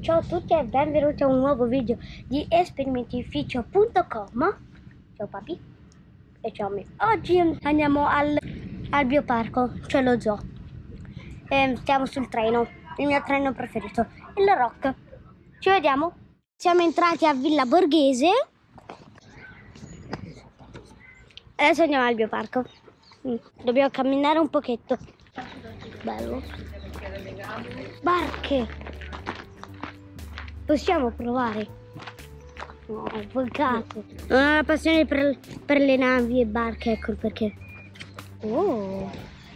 Ciao a tutti e benvenuti a un nuovo video di esperimentificio.com. Ciao papi e ciao me. Oggi andiamo al bioparco, cioè lo zoo. Stiamo sul treno, il mio treno preferito, il Rock. Ci vediamo. Siamo entrati a Villa Borghese. Adesso andiamo al bioparco. Dobbiamo camminare un pochetto. Bello. Barche. Possiamo provare? No, peccato. Non ho la passione per le navi e barche, ecco perché. Oh.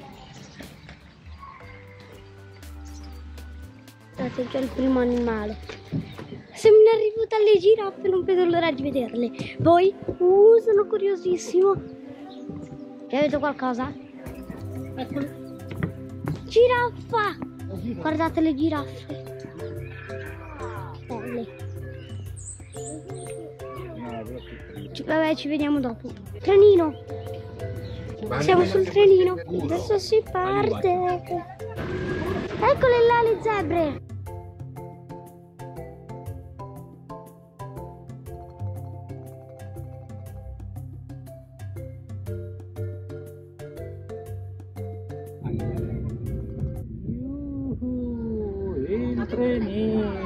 Guardate, c'è il primo animale. Se me ne arrivo dalle giraffe non vedo l'ora di vederle. Voi? Sono curiosissimo. Ci avete qualcosa? Eccolo. Giraffa! Guardate le giraffe. Vabbè, ci vediamo dopo. Trenino. Siamo sul trenino. Adesso si parte. Eccole là le zebre. Il trenino.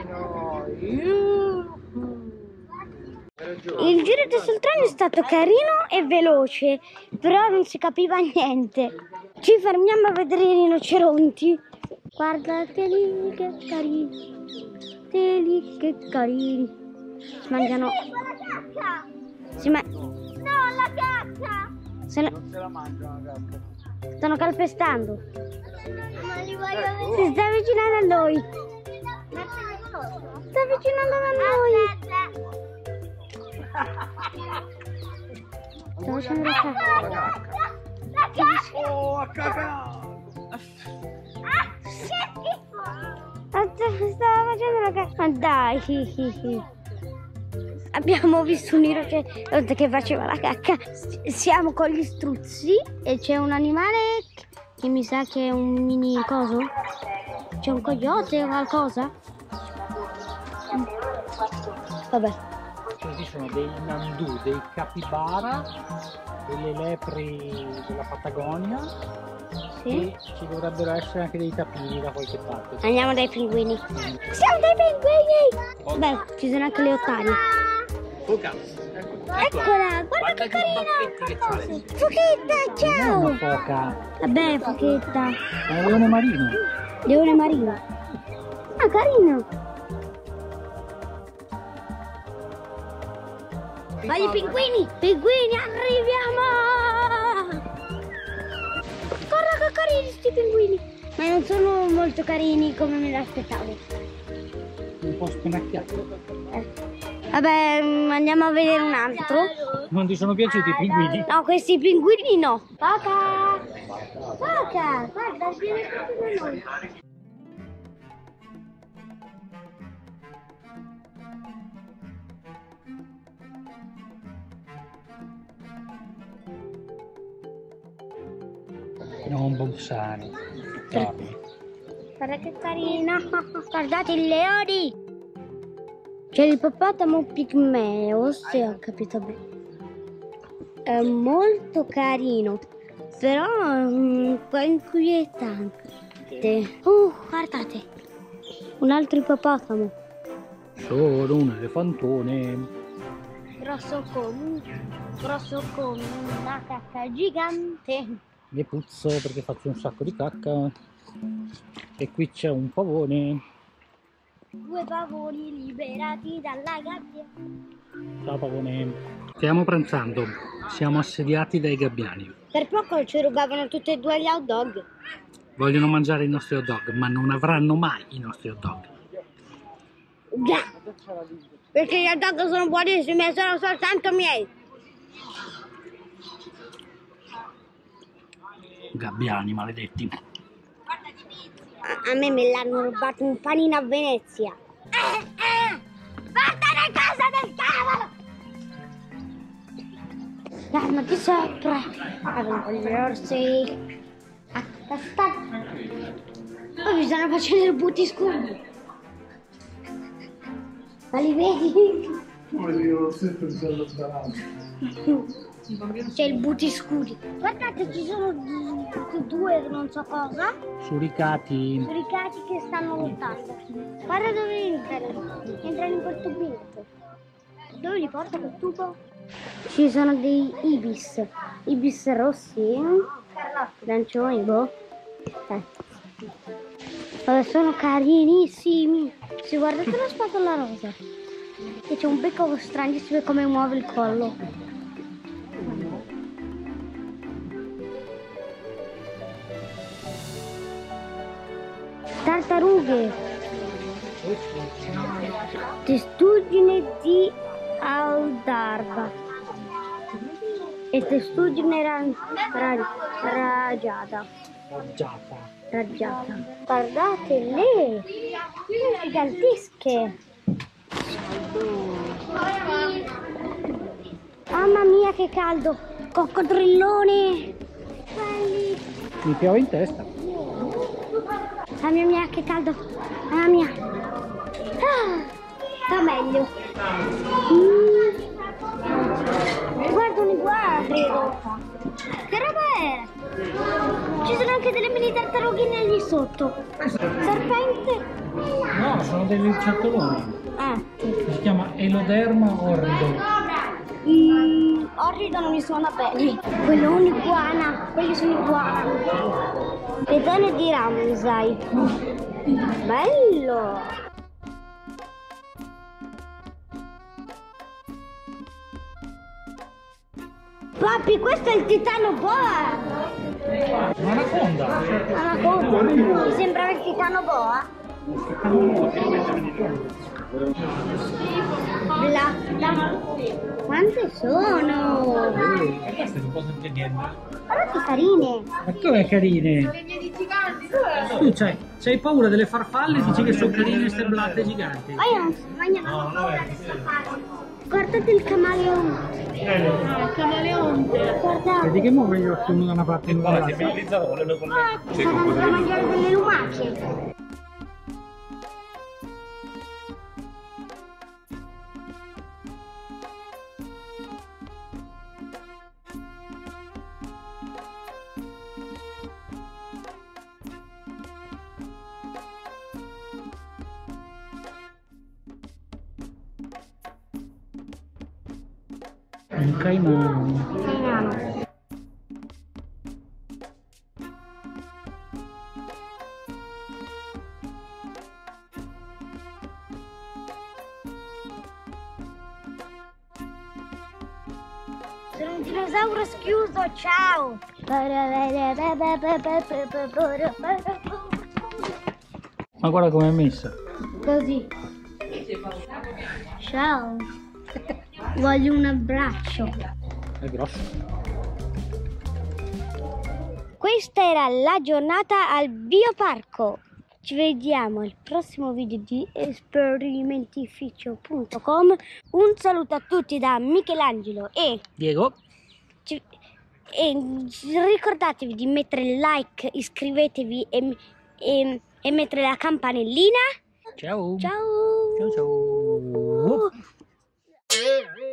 Il giro sul treno è stato carino e veloce, però non si capiva niente. Ci fermiamo a vedere i rinoceronti. Guardateli che carini. Guardateli che carini. Si mangiano. No, la caccia! Non se la mangiano la cacca. Stanno calpestando. Ma li voglio vedere. Si sta avvicinando a noi. Sta avvicinando a noi. Sta facendo la cacca. La caccia! Oh, ha cagato! Stava facendo la cacca. Ma dai. Abbiamo visto un rinoceronte che faceva la cacca. Siamo con gli struzzi e c'è un animale che mi sa che è un mini coso. C'è un coyote o qualcosa? Vabbè. Ci sono dei nandù, dei capibara, delle lepri della Patagonia Sì. e ci dovrebbero essere anche dei tapiri da qualche parte. Andiamo dai pinguini. Siamo dai pinguini! Beh, ci sono anche le ottane. Eccola, guarda che carina! Fochetta, Non è ciao! una foca, Vabbè, Fochetta. è un leone marino. Leone marino. Ah, carino! Vai i pinguini! Pinguini, arriviamo! Guarda che carini sti pinguini! Ma non sono molto carini come me l'aspettavo. Un po' spennacchiato. Vabbè, andiamo a vedere un altro. Non ti sono piaciuti i pinguini? No, questi pinguini no. Foca! Foca! Guarda, viene proprio da noi. Non bussare. Guarda che carina. Guardate i leoni. C'è l'ippopotamo pigmeo, se ho capito bene. È molto carino, però un po' inquietante. Guardate, un altro ippopotamo. Solo un elefantone. Grosso come una cacca gigante. Ne puzzo perché faccio un sacco di cacca. E qui c'è un pavone. 2 pavoni liberati dalla gabbia. Ciao pavone. Stiamo pranzando. Siamo assediati dai gabbiani. Per poco ci rubavano tutti e 2 gli hot dog. Vogliono mangiare i nostri hot dog, ma non avranno mai i nostri hot dog. Già, perché gli hot dog sono buonissimi e sono soltanto miei. Gabbiani maledetti. A me l'hanno rubato un panino a Venezia. Vattene a casa del cavolo! Calmati sopra. Avevano gli orsi. Poi mi stanno facendo il buttiscone. Ma li vedi? Io sempre mi sono allontanato. C'è il butiscudi. Guardate, ci sono due non so cosa. Suricati. Suricati che stanno lottando. Guarda dove entrano. Entrano in quel tubetto. Dove li porta quel tubo? Ci sono dei ibis. Ibis rossi. Arancioni, boh. Vabbè, sono carinissimi. Si guardate la spatola rosa. E c'è un becco stranissimo come muove il collo. Tartarughe. Testuggine di Aldarba. E testuggine raggiata. Guardatele, gigantesche. Mamma mia che caldo, coccodrillone. Mi piove in testa. Mamma mia che caldo, mamma mia. Sta meglio. Guarda un iguana. Che roba è? Ci sono anche delle mini tartarughine lì sotto. Serpente? No, sono dei lucertoloni. Ah. Si chiama Eloderma orrido. Orrido non mi suona bene. Quello è un'iguana. Quelli sono iguana. Pedone di Ramsay. Bello. Papi, questo è il titano boa. Un'anaconda. Anaconda. Mi sembrava il titano boa. Quante sono? Queste non possono dire niente. Guarda che carine. Ma tu è carine? Tu c'hai paura delle farfalle e dici che sono carine queste blatte giganti. Ma io non ho paura di farfalle. Guardate il camaleonte. Il camaleonte. Guardate. Vedi che muove gli occhi uno da una parte e uno dall'altra. Stanno andando a mangiare delle lumache. Un caimano. Sono un dinosauro schiuso, ciao! Ma guarda com'è messa. Così. Ciao. Voglio un abbraccio. È grosso. Questa era la giornata al bioparco. Ci vediamo al prossimo video di esperimentificio.com. Un saluto a tutti da Michelangelo e Diego. ricordatevi di mettere like, iscrivetevi e mettere la campanellina. Ciao. Ciao. Ciao ciao.